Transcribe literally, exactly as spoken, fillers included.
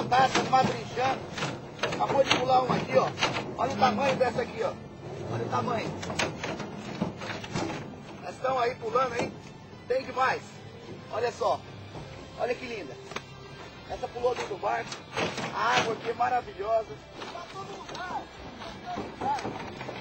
fantásticas, madrinchando. Acabou de pular uma aqui, ó. Olha o tamanho dessa aqui, ó. Olha o tamanho. Elas estão aí pulando, hein? Tem demais. Olha só. Olha que linda. Essa pulou dentro do barco. A água aqui é maravilhosa. Tá todo lugar. Tá todo lugar.